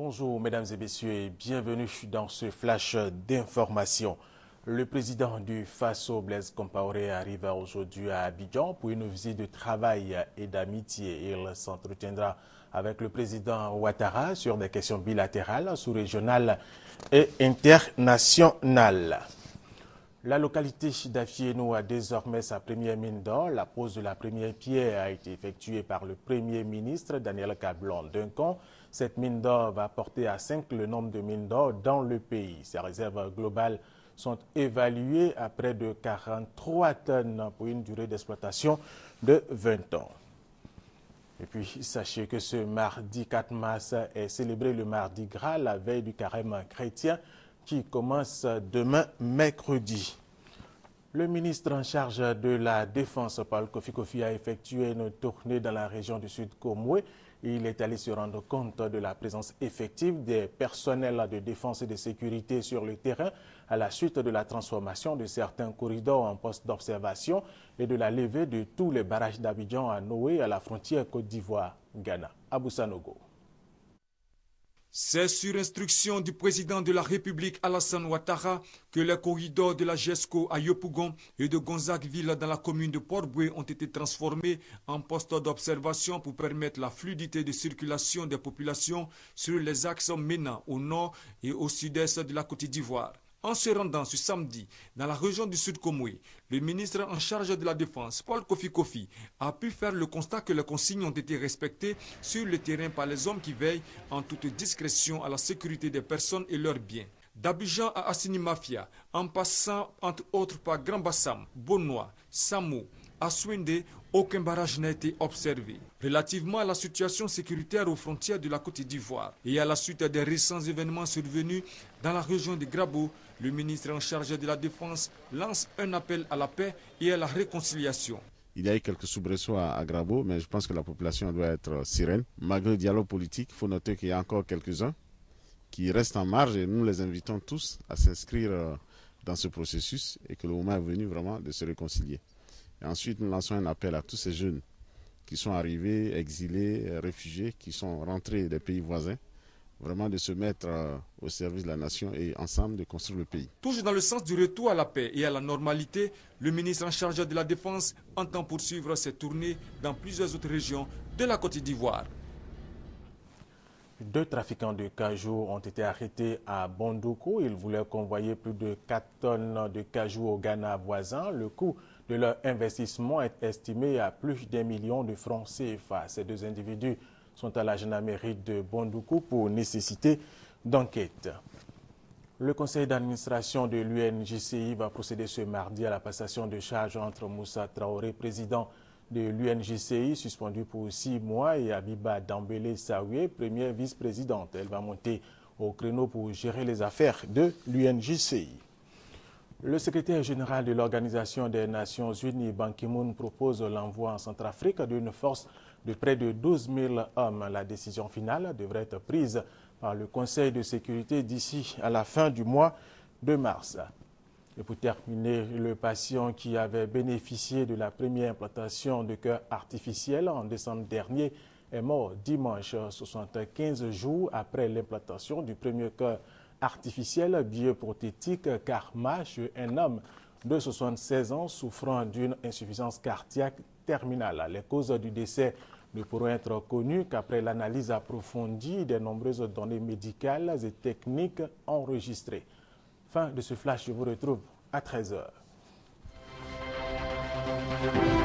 Bonjour mesdames et messieurs et bienvenue dans ce flash d'information. Le président du FASO, Blaise Compaoré, arrive aujourd'hui à Abidjan pour une visite de travail et d'amitié. Il s'entretiendra avec le président Ouattara sur des questions bilatérales, sous-régionales et internationales. La localité d'Afieno a désormais sa première mine d'or. La pose de la première pierre a été effectuée par le Premier ministre Daniel Cablon-Duncan. Cette mine d'or va porter à 5 le nombre de mines d'or dans le pays. Ses réserves globales sont évaluées à près de 43 tonnes pour une durée d'exploitation de 20 ans. Et puis, sachez que ce mardi 4 mars est célébré le Mardi Gras, la veille du carême chrétien, qui commence demain mercredi. Le ministre en charge de la Défense, Paul Kofi Kofi, a effectué une tournée dans la région du Sud Komoué. Il est allé se rendre compte de la présence effective des personnels de défense et de sécurité sur le terrain à la suite de la transformation de certains corridors en postes d'observation et de la levée de tous les barrages d'Abidjan à Noé à la frontière Côte d'Ivoire-Ghana. Abou Sanogo. C'est sur instruction du président de la République Alassane Ouattara que les corridors de la GESCO à Yopougon et de Gonzague-Ville dans la commune de Port-Boué ont été transformés en postes d'observation pour permettre la fluidité de circulation des populations sur les axes menant au nord et au sud-est de la Côte d'Ivoire. En se rendant ce samedi dans la région du Sud Komoué, le ministre en charge de la Défense, Paul Kofi Kofi, a pu faire le constat que les consignes ont été respectées sur le terrain par les hommes qui veillent en toute discrétion à la sécurité des personnes et leurs biens. D'Abidjan à Assini Mafia, en passant entre autres par Grand Bassam, Bonois, Samo, à Swende, aucun barrage n'a été observé. Relativement à la situation sécuritaire aux frontières de la Côte d'Ivoire et à la suite des récents événements survenus dans la région de Grabo, le ministre en charge de la Défense lance un appel à la paix et à la réconciliation. Il y a eu quelques soubresauts à Grabo, mais je pense que la population doit être sereine. Malgré le dialogue politique, il faut noter qu'il y a encore quelques-uns qui restent en marge et nous les invitons tous à s'inscrire dans ce processus et que le moment est venu vraiment de se réconcilier. Et ensuite, nous lançons un appel à tous ces jeunes qui sont arrivés, exilés, réfugiés, qui sont rentrés des pays voisins, vraiment de se mettre au service de la nation et ensemble de construire le pays. Toujours dans le sens du retour à la paix et à la normalité, le ministre en charge de la Défense entend poursuivre ses tournées dans plusieurs autres régions de la Côte d'Ivoire. 2 trafiquants de cajou ont été arrêtés à Bondoukou. Ils voulaient convoyer plus de 4 tonnes de cajou au Ghana voisin. Le coût de leur investissement est estimé à plus d'1 million de francs CFA. Ces 2 individus sont à la gendarmerie de Bondoukou pour nécessité d'enquête. Le conseil d'administration de l'UNJCI va procéder ce mardi à la passation de charges entre Moussa Traoré, président de l'UNJCI, suspendu pour 6 mois, et Abiba Dambélé Saoué, première vice-présidente. Elle va monter au créneau pour gérer les affaires de l'UNJCI. Le secrétaire général de l'Organisation des Nations Unies, Ban Ki-moon, propose l'envoi en Centrafrique d'une force de près de 12 000 hommes. La décision finale devrait être prise par le Conseil de sécurité d'ici à la fin du mois de mars. Et pour terminer, le patient qui avait bénéficié de la première implantation de cœur artificiel en décembre dernier est mort dimanche, 75 jours après l'implantation du premier cœur artificiel bioprothétique Karma chez un homme de 76 ans souffrant d'une insuffisance cardiaque terminale. Les causes du décès ne pourront être connues qu'après l'analyse approfondie des nombreuses données médicales et techniques enregistrées. Fin de ce flash, je vous retrouve à 13 h.